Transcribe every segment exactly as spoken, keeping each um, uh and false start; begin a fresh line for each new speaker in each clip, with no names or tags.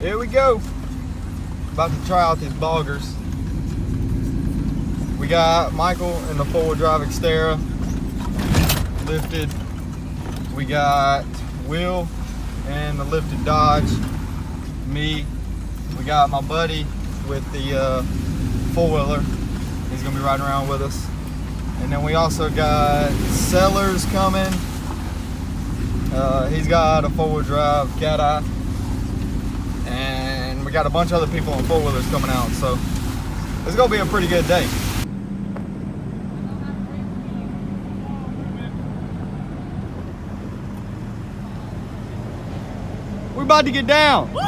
Here we go. About to try out these Boggers. We got Michael in the four-wheel drive Xterra lifted. We got Will in the lifted Dodge. Me. We got my buddy with the uh, four-wheeler. He's gonna be riding around with us. And then we also got Sellers coming. Uh, he's got a four-wheel drive Cat Eye. And we got a bunch of other people on four-wheelers coming out. So it's gonna be a pretty good day. We're about to get down. Woo!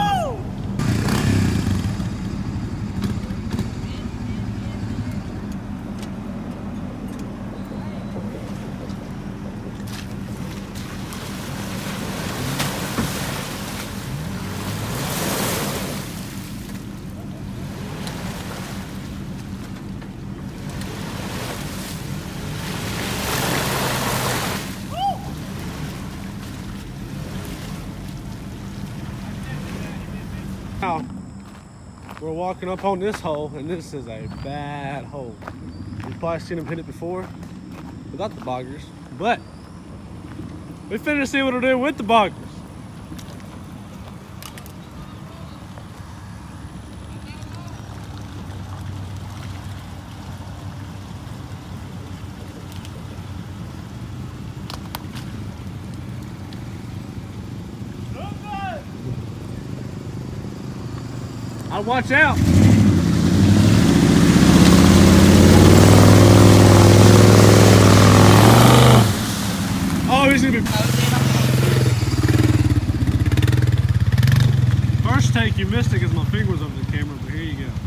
Now, we're walking up on this hole, and this is a bad hole. You've probably seen him hit it before without the Boggers, but we finna see what it'll do with the Boggers. I'd watch out. Oh, he's gonna be. First take, you missed it because my finger was over the camera, but here you go.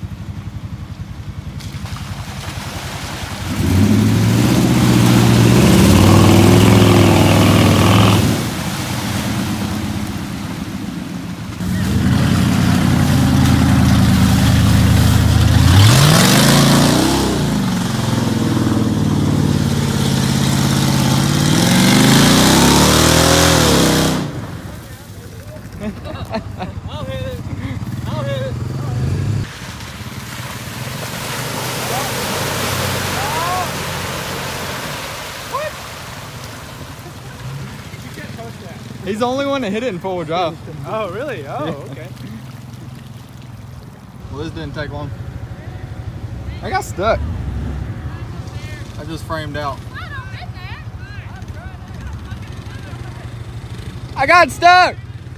I'll hit it. I'll hit it.
What?
You can't touch that.
He's the only one that hit it in four-wheel drive.
Oh, really? Oh, okay.
Well, this didn't take long. I got stuck. I just framed out. I got stuck.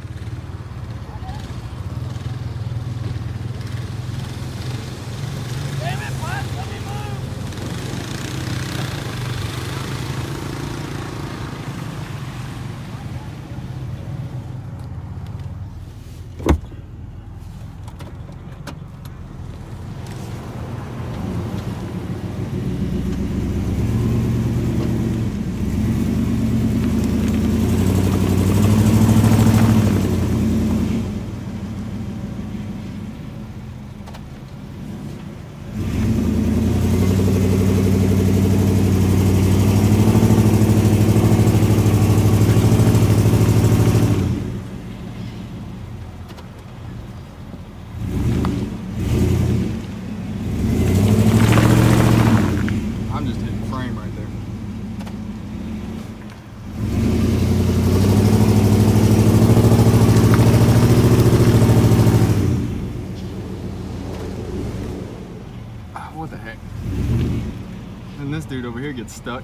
What the heck? And this dude over here gets stuck.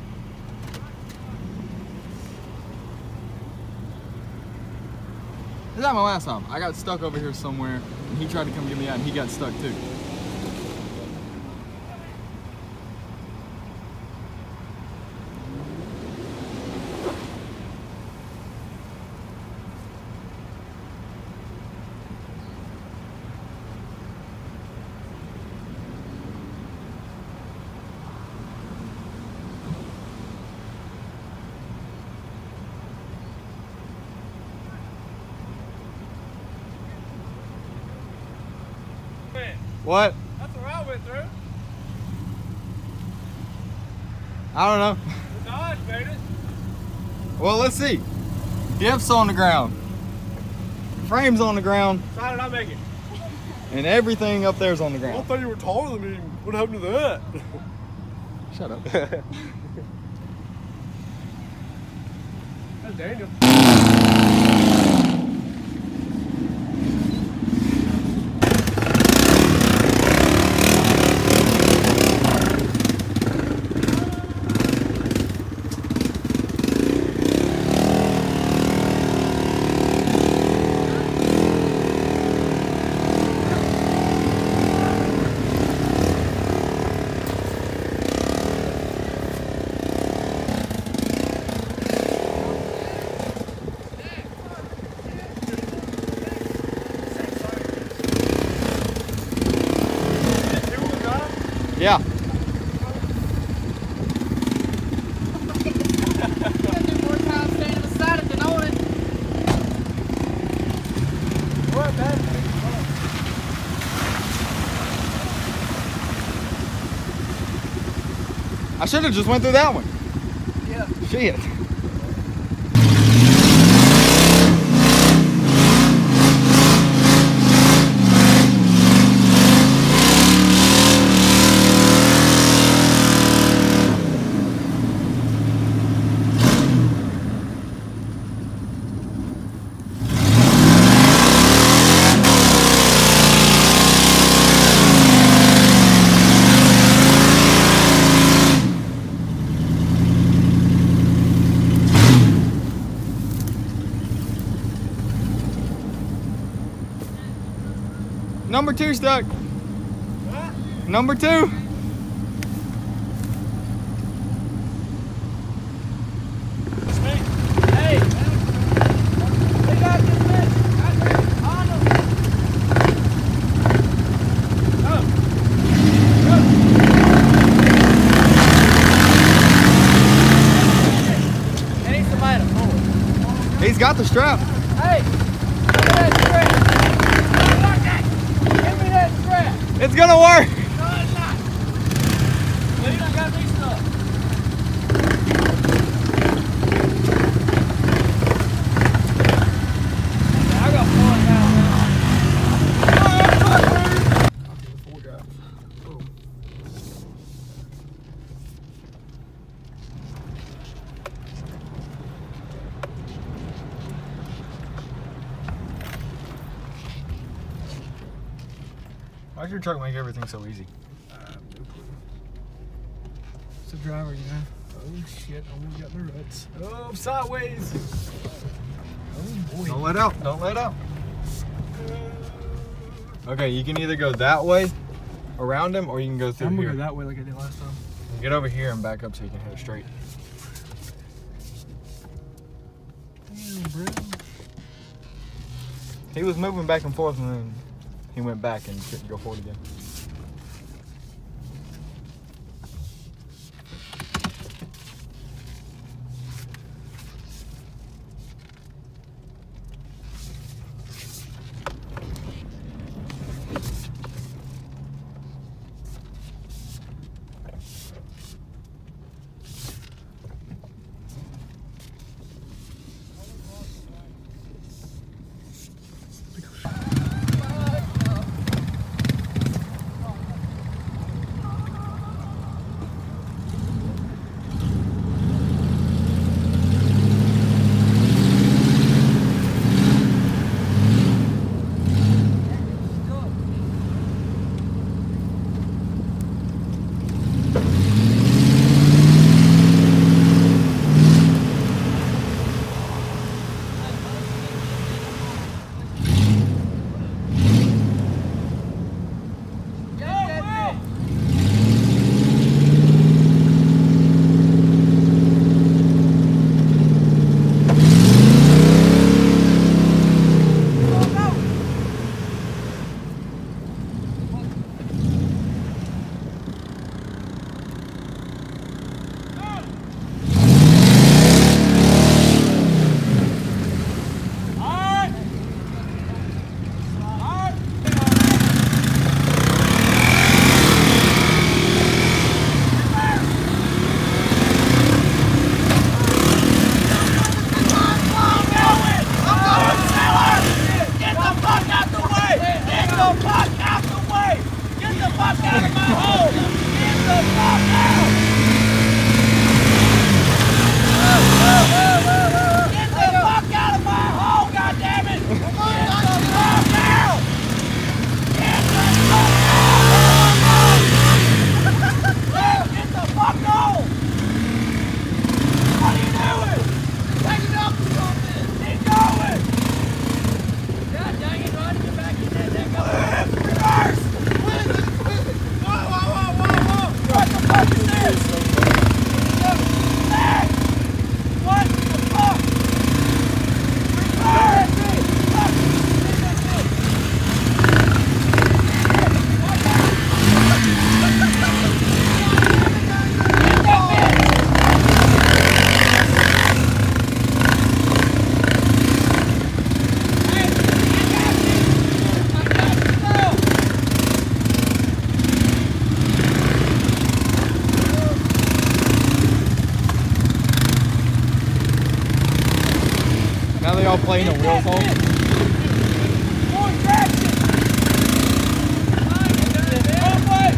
This happened last time. I got stuck over here somewhere and he tried to come get me out and he got stuck too. What?
That's where I went through.
I don't know.
The Dodge made it.
Well, let's see. Diffs on the ground. frame's on the ground.
How did I make it?
And everything up there's on the
I
ground.
thought you were taller than me. What happened to that?
Shut up.
That's Daniel.
Yeah.
More time standing beside it than on it.
What, man?
I should have just went through that one.
Yeah.
Shit. Number two stuck.
What?
Number two.
Hey, they got this bitch. On them. Go. Go. I need somebody to pull it.
He's got the strap.
Hey, give me that strap. Give me that strap.
It's gonna work.
No, it's not. Well, you done got me stuck. I got four now,
Four drive. Boom.
Why does your truck make everything so easy?
Uh, no clue. It's a driver, you know. Oh shit, almost got the ruts. Oh, sideways. Oh boy.
Don't let out. Don't let out. Okay, you can either go that way around him or you can go through
I'm gonna
here.
go that way like I did last time.
Get over here and back up so you can hit it straight.
Damn, bro.
He was moving back and forth and then he went back and couldn't go forward again. y'all playing the wheels hole?
More traction. Halfway.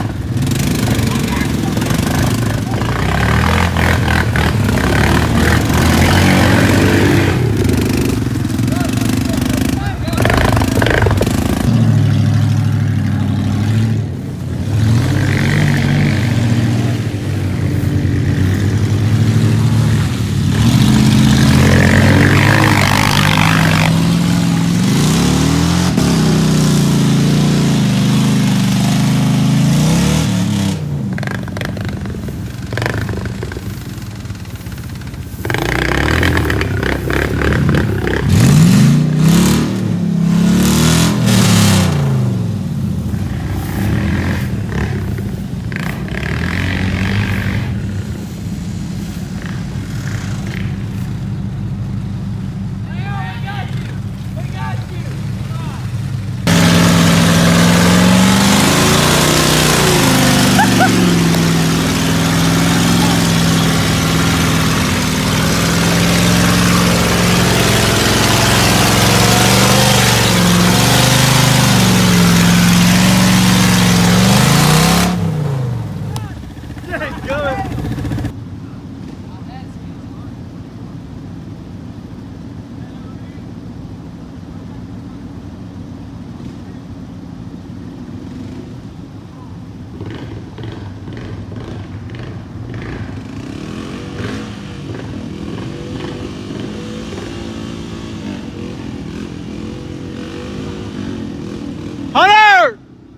Hunter!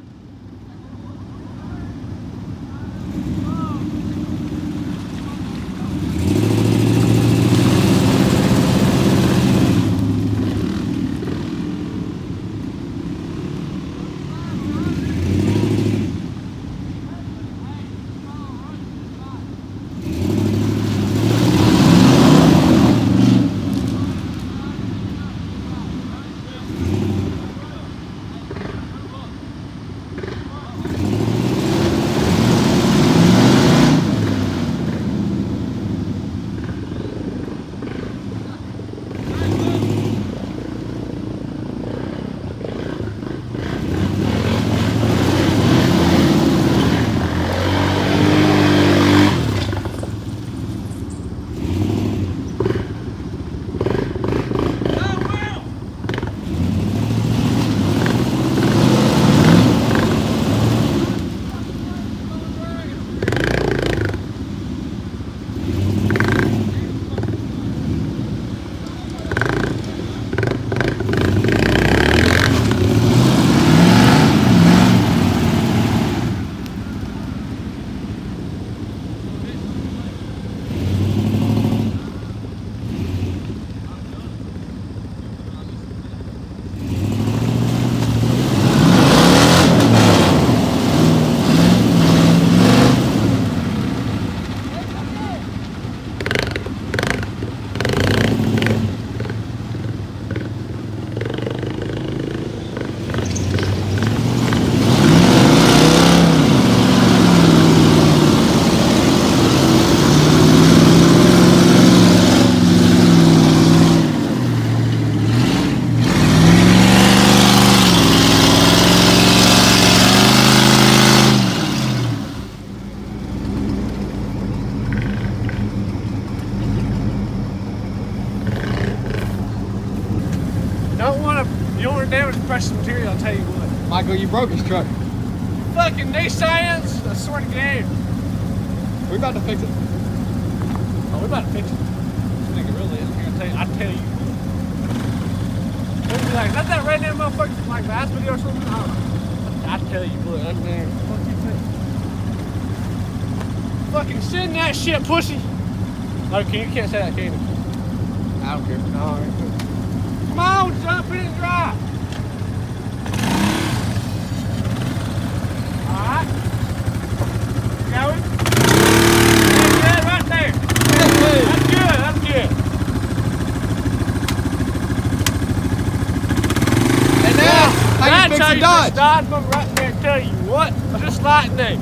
Precious material, I'll tell you what.
Michael, you broke his truck.
Fucking Nissans, I swear to God.
We're about to fix it.
Oh, we're about to fix it. This nigga really is here. I tell you, I tell you. They'll be like, is that that redneck motherfucker like last video or something? I, I tell you what, that man, fuck you think? Fucking send that shit, pussy. Okay, you can't say that, can you?
I don't care.
All right. Come on, jump in and drive. Alright. Going? That's good right there. That's good, that's good.
And now, how you fix the Dodge?
Dodge bump right there and tell you what, just lightning.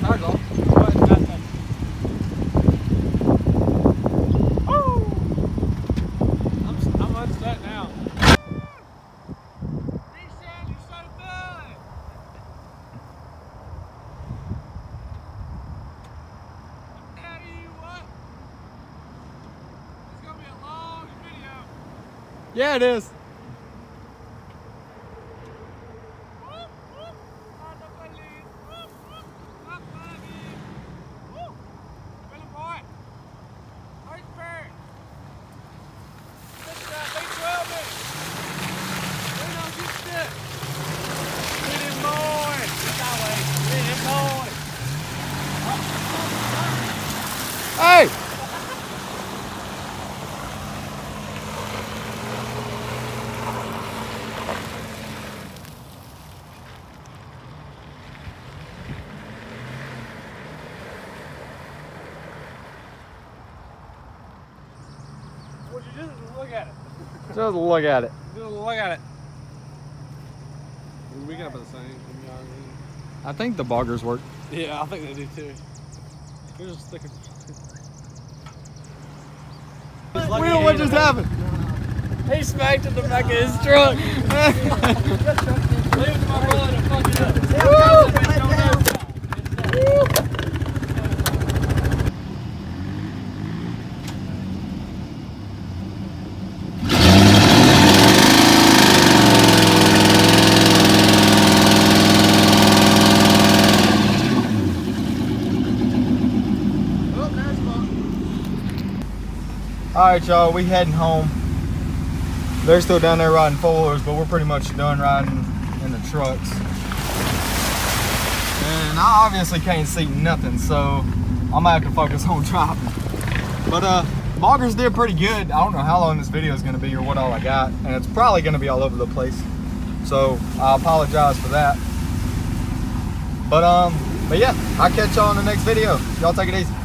tires off.
But nothing. Woo! I'm, I'm unstuck now. Reset, you're so good. I tell you what. It's gonna be a long video.
Yeah, it is. Hey!
What'd you do? Just look at it.
Just look at it.
Just look at it.
We got about the same.
I think the boggers work.
Yeah, I think they do too. They're just sticking.
Will, what just happened?
He smacked in the back of his truck. Leave it to my brother to fuck it up.
Alright y'all, we heading home. They're still down there riding four-wheelers, but we're pretty much done riding in the trucks. And I obviously can't see nothing, so I'm gonna have to focus on driving. But uh, Boggers did pretty good. I don't know how long this video is gonna be or what all I got, and it's probably gonna be all over the place. So I apologize for that. But um, but yeah, I'll catch y'all in the next video. Y'all take it easy.